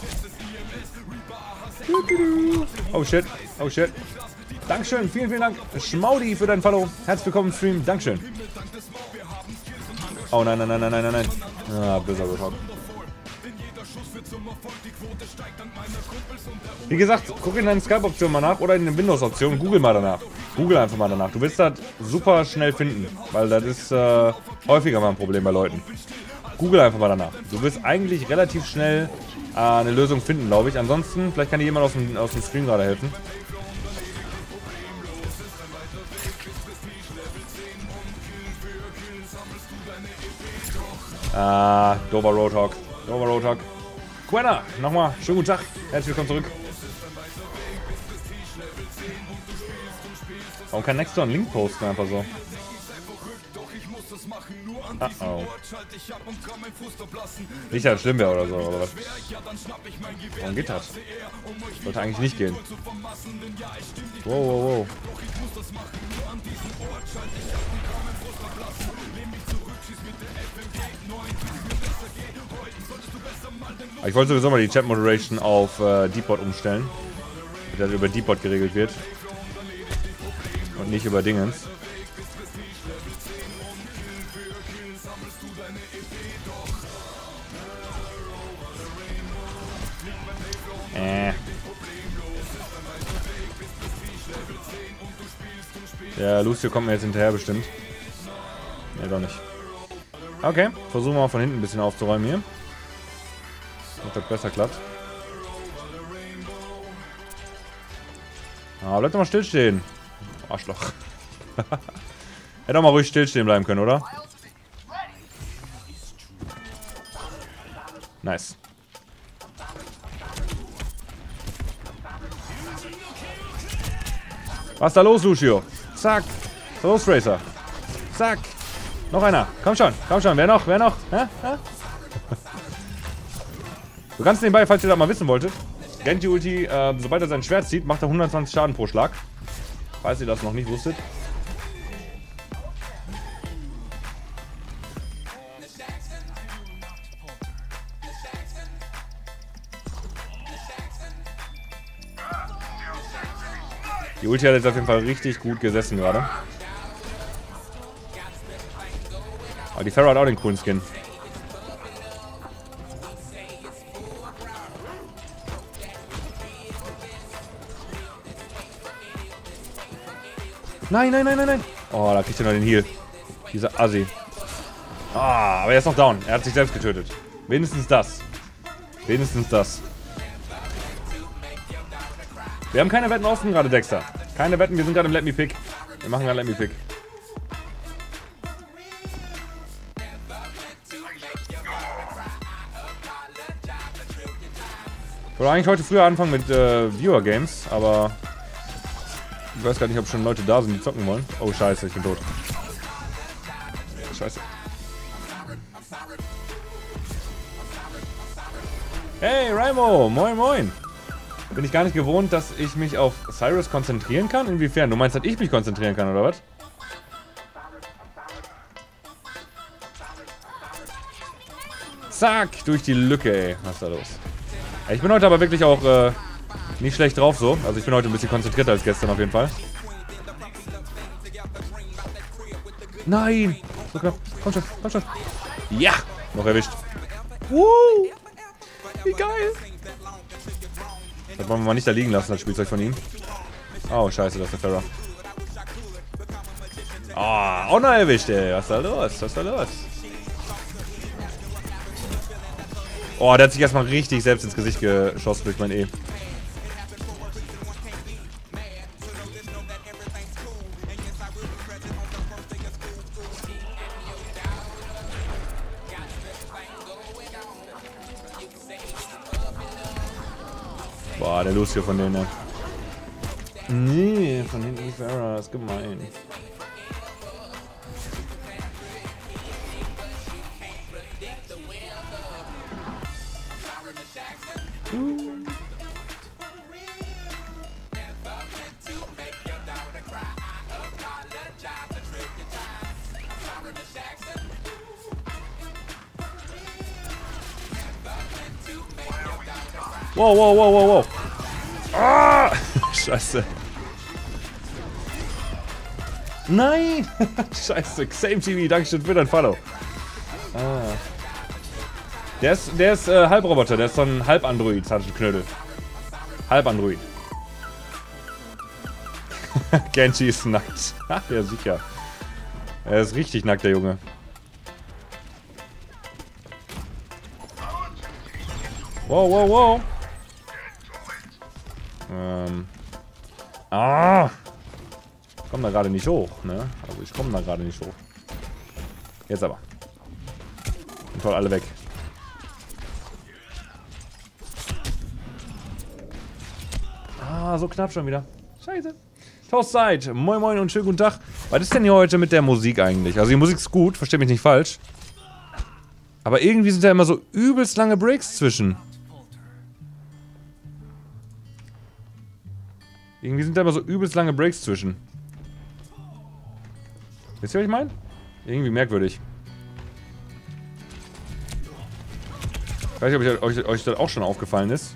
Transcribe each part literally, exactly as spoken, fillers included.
Oh shit, oh shit. Dankeschön, vielen, vielen Dank. Schmaudi für dein Follow. Herzlich willkommen im Stream. Dankeschön. Oh nein, nein, nein, nein, nein, nein. Ah, böser Roadhog. Wie gesagt, guck in deinen Skype-Optionen mal nach oder in den Windows-Optionen. Google mal danach. Google einfach mal danach. Du wirst das super schnell finden, weil das ist äh, häufiger mal ein Problem bei Leuten. Google einfach mal danach. Du wirst eigentlich relativ schnell äh, eine Lösung finden, glaube ich. Ansonsten, vielleicht kann dir jemand aus dem, aus dem Stream gerade helfen. Ah, Dover Roadhog. Dover Roadhog. Quenna, nochmal, schönen guten Tag. Herzlich willkommen zurück. Warum kann Nextdoor einen Link posten einfach so? Uh oh. Nicht, dass es schlimm wäre oder so, oder was? Warum geht das? Sollte eigentlich nicht gehen. Wow, wow, wow. Ich wollte sowieso mal die Chat Moderation auf äh, Deepbot umstellen. Dass über Deepbot geregelt wird. Und nicht über Dingens. Äh. Ja, Lucio kommt mir jetzt hinterher bestimmt. Ne, doch nicht. Okay, versuchen wir mal von hinten ein bisschen aufzuräumen hier. Ob das besser klappt. Ah, bleib doch mal stillstehen. Arschloch. Hätte auch mal ruhig stillstehen bleiben können, oder? Nice. Was ist da los, Lucio? Zack. Was ist da los, Racer? Zack. Noch einer. Komm schon. Komm schon. Wer noch? Wer noch? Hä? Hä? Du kannst nebenbei, falls ihr das mal wissen wolltet, Genji Ulti, äh, sobald er sein Schwert zieht, macht er hundertzwanzig Schaden pro Schlag. Falls ihr das noch nicht wusstet. Die Ulti hat jetzt auf jeden Fall richtig gut gesessen gerade. Aber die Pharah hat auch den coolen Skin. Nein, nein, nein, nein, nein. Oh, da kriegt er noch den Heal. Dieser Assi. Ah, aber er ist noch down. Er hat sich selbst getötet. Wenigstens das. Wenigstens das. Wir haben keine Wetten offen gerade, Dexter. Keine Wetten, wir sind gerade im Let Me Pick. Wir machen gerade Let Me Pick. Ich wollte eigentlich heute früher anfangen mit äh, Viewer Games, aber ich weiß gar nicht, ob schon Leute da sind, die zocken wollen. Oh, scheiße, ich bin tot. Scheiße. Hey, Raimo, moin, moin. Bin ich gar nicht gewohnt, dass ich mich auf Cyrus konzentrieren kann? Inwiefern? Du meinst, dass ich mich konzentrieren kann, oder was? Zack, durch die Lücke, ey. Was ist da los? Ich bin heute aber wirklich auch äh, nicht schlecht drauf so. Also ich bin heute ein bisschen konzentrierter als gestern auf jeden Fall. Nein! So knapp. Komm schon, komm schon. Ja! Noch erwischt. Woo! Wie geil! Das wollen wir mal nicht da liegen lassen, das Spielzeug von ihm. Oh, scheiße, das ist der Pharah. Oh, auch noch erwischt, ey. Was ist da los? Was ist da los? Oh, der hat sich erstmal richtig selbst ins Gesicht geschossen durch mein E. Boah, der Lucio von denen. Nee, von hinten die Pharah, ist gemein. Wow, wow, wow, wow, wow. Ah! Scheiße. Nein! Scheiße, Same T V, Dankeschön für dein Follow. Ah. Der ist, der ist äh, Halbroboter, der ist so ein Halbandroid, Knödel. Halbandroid. Genji ist nackt. Ach, ja, sicher. Er ist richtig nackt, der Junge. Wow, wow, wow. Ähm. Ah! Ich komme da gerade nicht hoch, ne? Also ich komme da gerade nicht hoch. Jetzt aber. Und toll, alle weg. Ah, so knapp schon wieder. Scheiße. Toastzeit. Moin moin und schönen guten Tag. Was ist denn hier heute mit der Musik eigentlich? Also die Musik ist gut, versteht mich nicht falsch. Aber irgendwie sind da immer so übelst lange Breaks zwischen. Irgendwie sind da immer so übelst lange Breaks zwischen. Wisst ihr, was ich meine? Irgendwie merkwürdig. Ich weiß nicht, ob euch, euch das auch schon aufgefallen ist.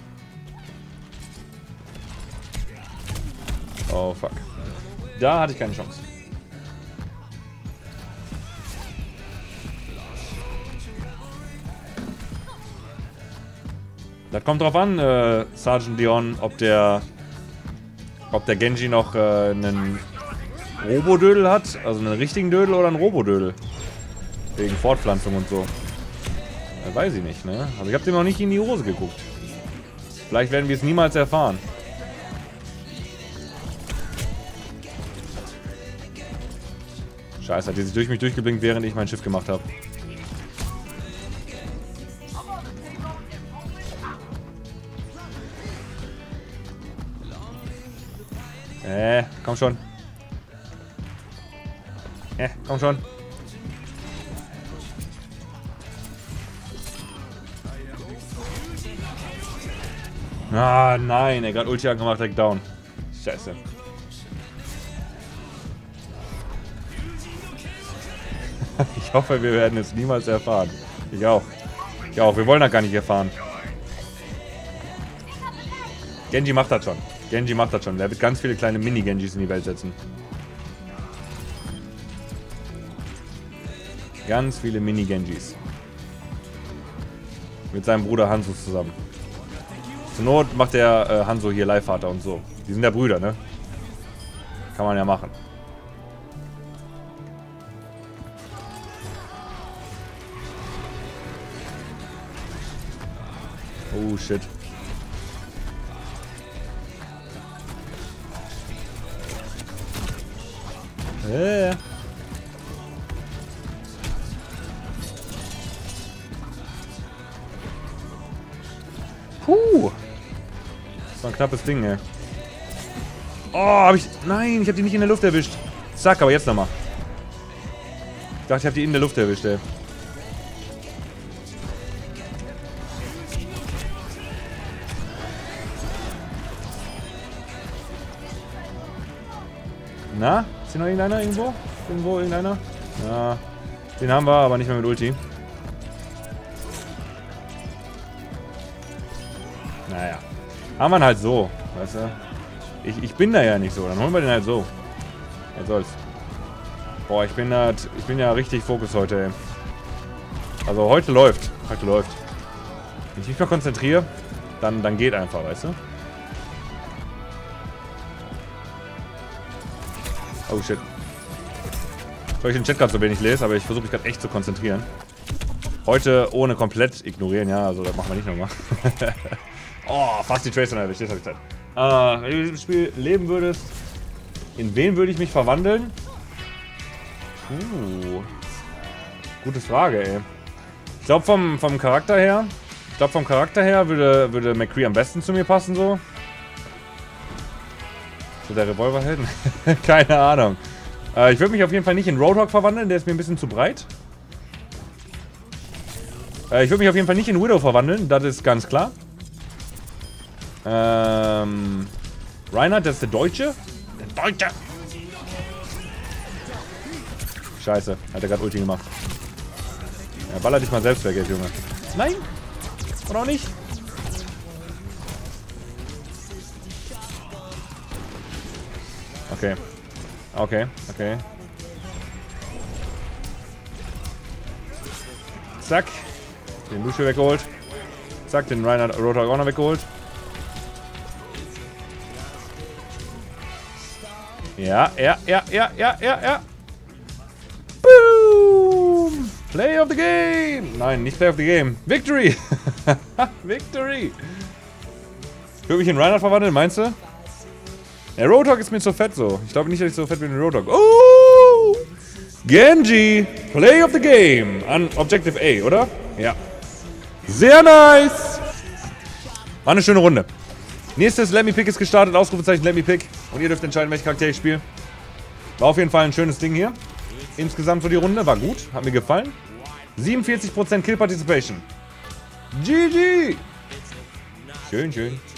Oh, fuck. Da hatte ich keine Chance. Das kommt drauf an, äh, Sergeant Leon, ob der... Ob der Genji noch äh, einen Robodödel hat, also einen richtigen Dödel oder einen Robodödel. Wegen Fortpflanzung und so. Ja, weiß ich nicht, ne? Also ich habe dem noch nicht in die Hose geguckt. Vielleicht werden wir es niemals erfahren. Scheiße, hat die sich durch mich durchgeblinkt, während ich mein Schiff gemacht habe. Äh, komm schon. Äh, komm schon. Ah, nein, er hat gerade Ulti angemacht, direkt down. Scheiße. Ich hoffe, wir werden es niemals erfahren. Ich auch. Ich auch, wir wollen das gar nicht erfahren. Genji macht das schon. Genji macht das schon. Der wird ganz viele kleine Mini-Genjis in die Welt setzen. Ganz viele Mini-Genjis. Mit seinem Bruder Hanzo zusammen. Zur Not macht der äh, Hanzo hier Leihvater und so. Die sind ja Brüder, ne? Kann man ja machen. Oh, shit. Äh. Puh. Das war ein knappes Ding, ey. Oh, hab ich... Nein, ich hab die nicht in der Luft erwischt. Zack, aber jetzt nochmal. Ich dachte, ich hab die in der Luft erwischt, ey. Na? Ist hier noch irgendeiner irgendwo? Irgendwo irgendeiner? Ja. Den haben wir, aber nicht mehr mit Ulti. Naja. Haben wir ihn halt so. Weißt du? Ich, ich bin da ja nicht so. Dann holen wir den halt so. Was soll's. Boah, ich bin da. Ich bin ja richtig Fokus heute, ey. Also heute läuft. Heute läuft. Wenn ich mich mal konzentriere, dann, dann geht einfach, weißt du? Oh shit. Weil ich den Chat gerade so wenig lese, aber ich versuche mich gerade echt zu konzentrieren. Heute ohne komplett ignorieren, ja, also das machen wir nicht nochmal. Oh, fast die Tracer erwischt, jetzt habe ich Zeit. Äh, wenn du in diesem Spiel leben würdest, in wen würde ich mich verwandeln? Uh. Gute Frage, ey. Ich glaube vom, vom Charakter her, ich glaube vom Charakter her würde, würde McCree am besten zu mir passen, so. So der Revolverheld? Keine Ahnung. Äh, ich würde mich auf jeden Fall nicht in Roadhog verwandeln, der ist mir ein bisschen zu breit. Äh, ich würde mich auf jeden Fall nicht in Widow verwandeln, das ist ganz klar. Ähm, Reinhardt, das ist der Deutsche. Der Deutsche! Scheiße, hat er gerade Ulti gemacht. Ja, baller dich mal selbst weg, jetzt, Junge. Nein! Oder auch nicht? Okay. Okay, okay. Zack. Den Lucio weggeholt. Zack, den Reinhardt Roadhog auch noch weggeholt. Ja, ja, ja, ja, ja, ja, ja. Boom! Play of the game! Nein, nicht Play of the game. Victory! Victory! Ich würde mich in Reinhardt verwandeln, meinst du? Der Roadhog ist mir zu fett so. Ich glaube nicht, dass ich so fett bin wie ein Roadhog. Oh! Genji! Play of the game! An Objective A, oder? Ja. Sehr nice! War eine schöne Runde. Nächstes Let Me Pick ist gestartet. Ausrufezeichen Let Me Pick. Und ihr dürft entscheiden, welche Charaktere ich spiele. War auf jeden Fall ein schönes Ding hier. Insgesamt für die Runde. War gut. Hat mir gefallen. siebenundvierzig Prozent Kill Participation. G G! Schön, schön.